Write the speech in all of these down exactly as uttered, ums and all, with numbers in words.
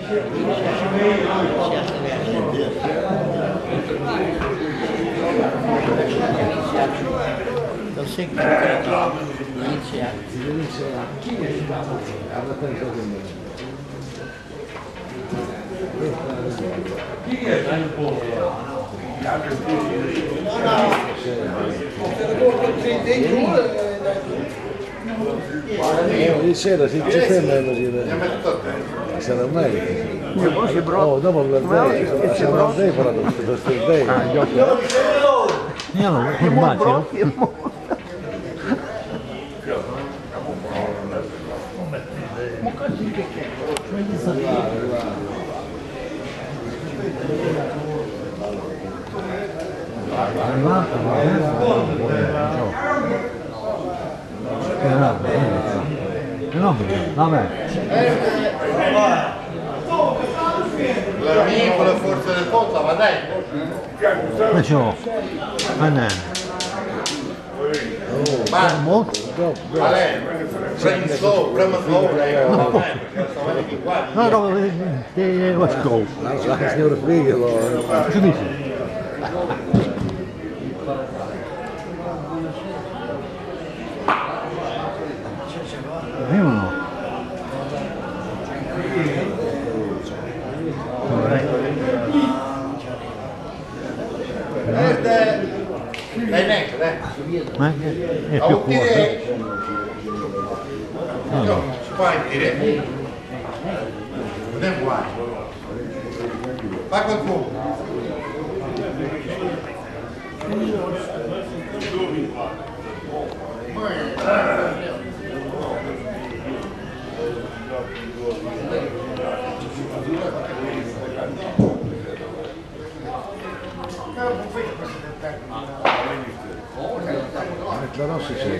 Lo secco inizia. Chi è il buono? Ieri sera si ci ferma così, sarà mai. Oh, dopo il verde, sarà il verde, però questo il verde. Io non lo immagino. Ma così che arrivato, vabbè. La mia con la forza del conto, ma dai! Faccio, Anna. Ma vale, prendi slow, prema slow, No, no, let's go. La signora Frigolo. Che dici? Io no. Verde! Dai neanche, dai! Ma è più corto. No, si può dire. Non è guai. Fai qualcuno. La nostra c'è.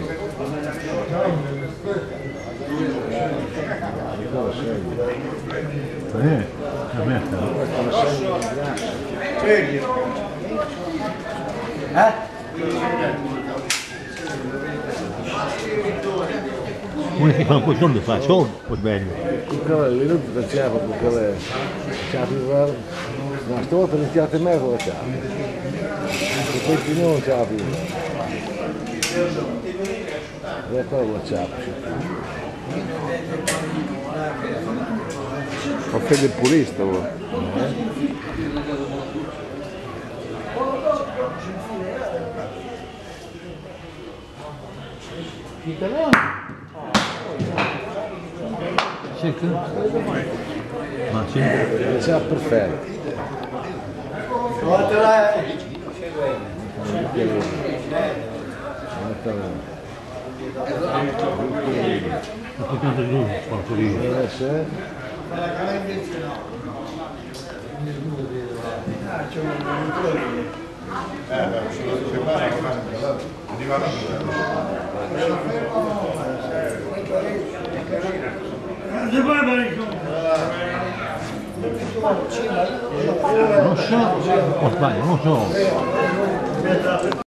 Eh, la merda. Eh? Come si fa un po' di fa? Solo, poi bene. Quella lì non ti faceva perché lei c'era no, stavolta iniziate me con la chiave. E poi di nuovo c'era più. E poi la chiave. Ho fede purista, vuoi? Secco? Ma sì. C'era perfetto. Ma che tanto giù, porco lì. Eh, beh, sono sembrava che arrivava Non so, o sbaglio, non so.